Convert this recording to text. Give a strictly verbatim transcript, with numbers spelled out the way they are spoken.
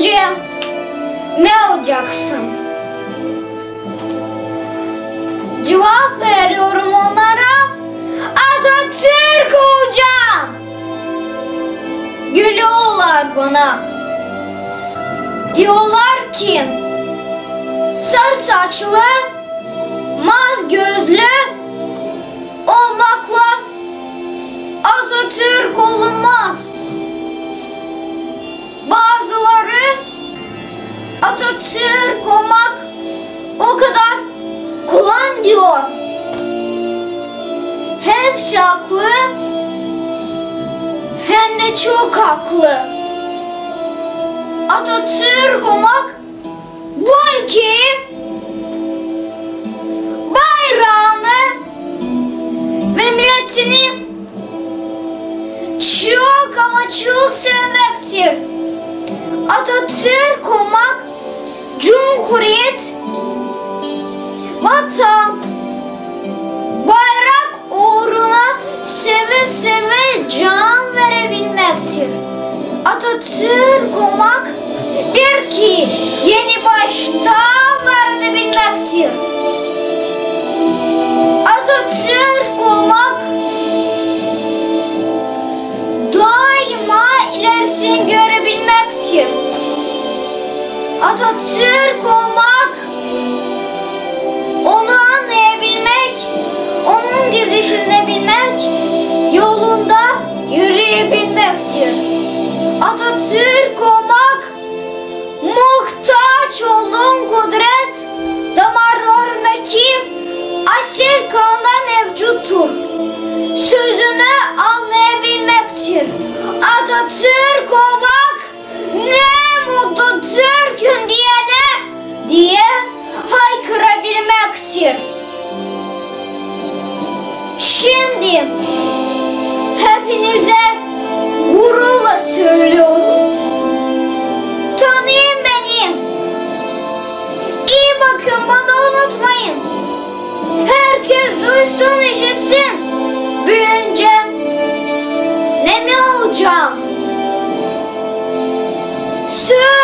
büyüyünce ne olacaksın? Cevap veriyorum onlara, Atatürk olacağım. Gülüyorlar bana. Diyorlar ki, sarı saçlı, mavi gözlü olmakla Atatürk olunmaz. Bazıları Atatürk olmak o kadar kolay diyor. Hepsi haklı, hem de çok haklı. Atatürk olmak bu ülkeyi, bayrağını ve milletini çok ama çok sevmektir. Atatürk olmak, Cumhuriyet, vatan, bayrak uğruna seve seve can verebilmektir. Atatürk olmak, bir ki yeni baştan öğrenebilmektir. Atatürk olmak, daima ilerisini görebilmektir. Atatürk olmak, onu anlayabilmek, onun gibi düşünebilmek, yolunda yürüyebilmektir. Atatürk olmak, muhtaç olduğun kudret damarlarındaki asil kanda mevcuttur. Sözünü anlayabilmektir. Atatürk olmak, ne mutlu Türk'üm diyene diye haykırabilmektir. Şimdi hepinize gururla söylüyorum. Tanıyın beni. İyi bakın bana, unutmayın. Herkes duysun, işitsin. Büyüyünce ne mi olacağım? Söyle.